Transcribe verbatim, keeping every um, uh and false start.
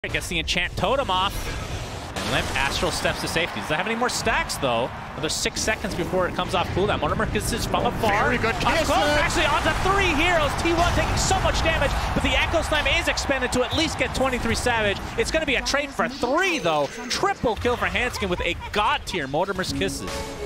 Gets the enchant totem off. And Limp Astral steps to safety. Does that have any more stacks though? Another six seconds before it comes off cooldown. Mortimer kisses from afar. Very good kiss. Up close, actually onto three heroes. T one taking so much damage, but the Echo Slam is expended to at least get twenty-three Savage. It's going to be a trade for three though. Triple kill for Hanskin with a god tier Mortimer's Kisses.